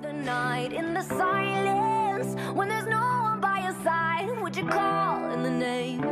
The night in the silence, when there's no one by your side, would you call in the name